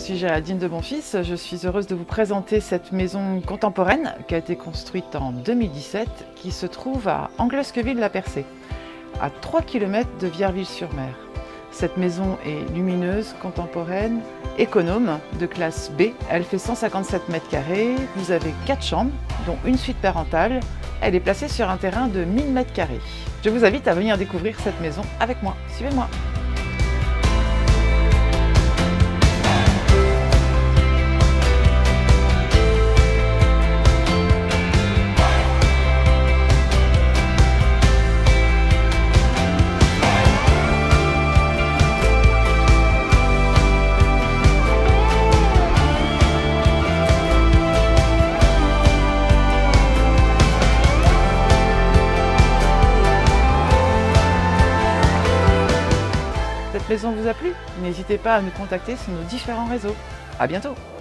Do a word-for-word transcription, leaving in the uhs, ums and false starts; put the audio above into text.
suis Géraldine de Bonfils. Je suis heureuse de vous présenter cette maison contemporaine qui a été construite en deux mille dix-sept, qui se trouve à Anglesqueville-la-Percée, à trois kilomètres de Vierville-sur-Mer. Cette maison est lumineuse, contemporaine, économe, de classe B. Elle fait cent cinquante-sept mètres carrés. Vous avez quatre chambres, dont une suite parentale. Elle est placée sur un terrain de mille mètres carrés. Je vous invite à venir découvrir cette maison avec moi. Suivez-moi. Cette maison vous a plu? N'hésitez pas à nous contacter sur nos différents réseaux. À bientôt!